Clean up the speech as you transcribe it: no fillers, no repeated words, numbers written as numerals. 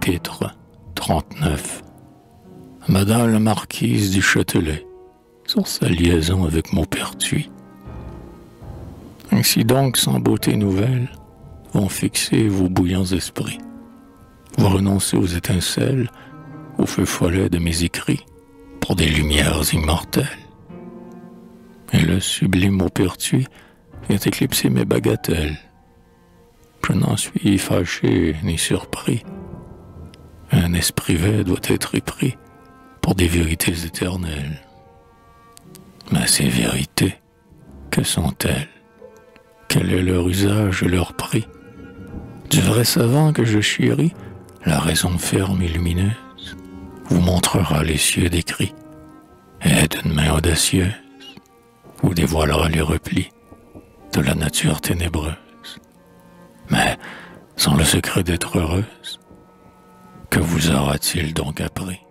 Chapitre 39. Madame la marquise du Châtelet, sur sa liaison avec Maupertuis. Ainsi donc, sans beauté nouvelle, vont fixer vos bouillants esprits. Vous renoncez aux étincelles, au feu follet de mes écrits, pour des lumières immortelles. Et le sublime Maupertuis vient éclipser mes bagatelles. Je n'en suis fâché ni surpris. Un esprit vain doit être épris pour des vérités éternelles. Mais ces vérités, que sont-elles? Quel est leur usage et leur prix? Du vrai savant que je chéris, la raison ferme et lumineuse vous montrera les cieux décrits, et d'une main audacieuse vous dévoilera les replis de la nature ténébreuse. Mais sans le secret d'être heureuse, que vous aura-t-il donc appris?